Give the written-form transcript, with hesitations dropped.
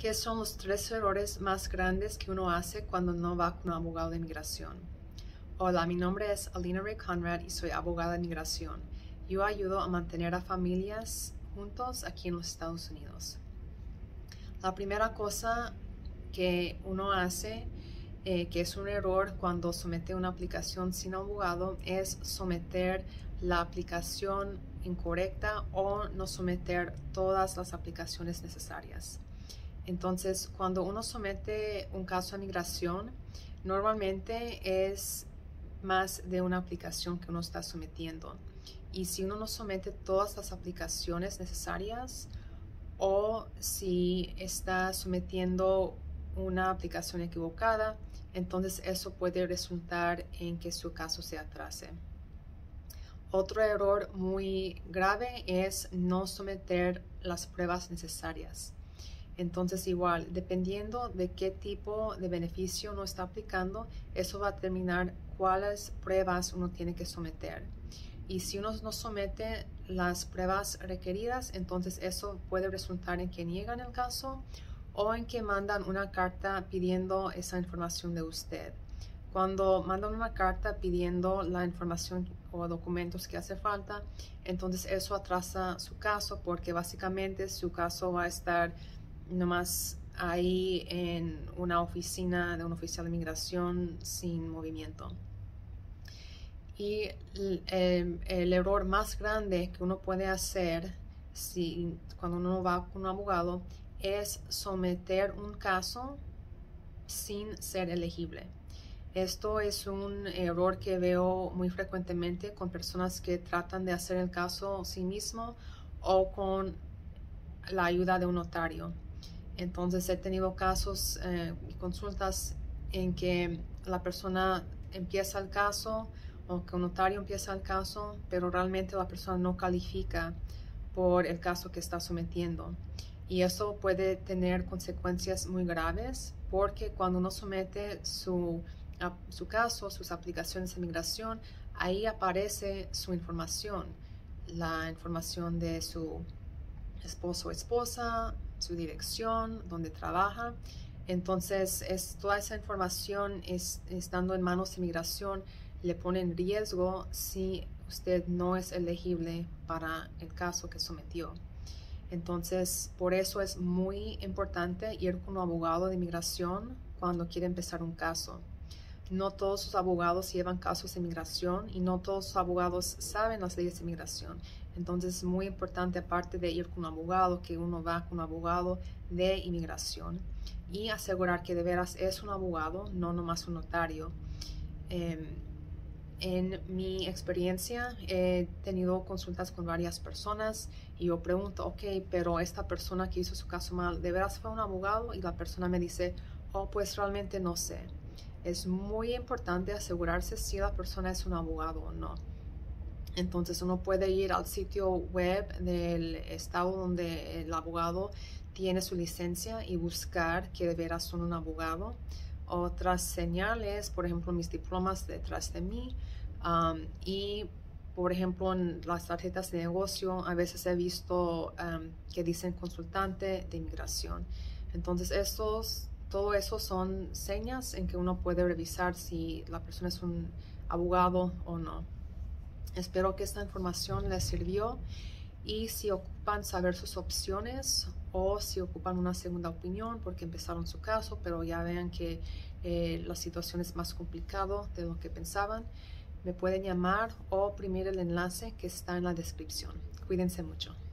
¿Qué son los 3 errores más grandes que uno hace cuando no va con un abogado de inmigración? Hola, mi nombre es Alina Ray Conrad y soy abogada de inmigración. Yo ayudo a mantener a familias juntos aquí en los Estados Unidos. La primera cosa que uno hace, que es un error cuando somete una aplicación sin abogado, es someter la aplicación incorrecta o no someter todas las aplicaciones necesarias. Entonces, cuando uno somete un caso de migración, normalmente es más de una aplicación que uno está sometiendo. Y si uno no somete todas las aplicaciones necesarias o si está sometiendo una aplicación equivocada, entonces eso puede resultar en que su caso se atrase. Otro error muy grave es no someter las pruebas necesarias. Entonces igual, dependiendo de qué tipo de beneficio uno está aplicando, eso va a determinar cuáles pruebas uno tiene que someter. Y si uno no somete las pruebas requeridas, entonces eso puede resultar en que niegan el caso o en que mandan una carta pidiendo esa información de usted. Cuando mandan una carta pidiendo la información o documentos que hace falta, entonces eso atrasa su caso porque básicamente su caso va a estar nomás ahí en una oficina de un oficial de inmigración sin movimiento. Y el error más grande que uno puede hacer cuando uno va con un abogado es someter un caso sin ser elegible. Esto es un error que veo muy frecuentemente con personas que tratan de hacer el caso sí mismo o con la ayuda de un notario. Entonces he tenido casos y consultas en que la persona empieza el caso o que un notario empieza el caso, pero realmente la persona no califica por el caso que está sometiendo. Y eso puede tener consecuencias muy graves porque cuando uno somete su caso, sus aplicaciones de migración, ahí aparece su información, la información de su esposo o esposa, su dirección, donde trabaja. Entonces, toda esa información estando en manos de inmigración le pone en riesgo si usted no es elegible para el caso que sometió. Entonces, por eso es muy importante ir con un abogado de inmigración cuando quiere empezar un caso. No todos los abogados llevan casos de inmigración y no todos los abogados saben las leyes de inmigración. Entonces es muy importante, aparte de ir con un abogado, que uno va con un abogado de inmigración y asegurar que de veras es un abogado, no nomás un notario. En mi experiencia he tenido consultas con varias personas y yo pregunto, ok, pero esta persona que hizo su caso mal, ¿de veras fue un abogado? Y la persona me dice, oh, pues realmente no sé. Es muy importante asegurarse si la persona es un abogado o no. Entonces uno puede ir al sitio web del estado donde el abogado tiene su licencia y buscar que de veras son un abogado. Otras señales, por ejemplo, mis diplomas detrás de mí y por ejemplo en las tarjetas de negocio a veces he visto que dicen consultante de inmigración. Entonces todo eso son señas en que uno puede revisar si la persona es un abogado o no. Espero que esta información les sirvió y si ocupan saber sus opciones o si ocupan una segunda opinión porque empezaron su caso, pero ya vean que la situación es más complicada de lo que pensaban, me pueden llamar o oprimir el enlace que está en la descripción. Cuídense mucho.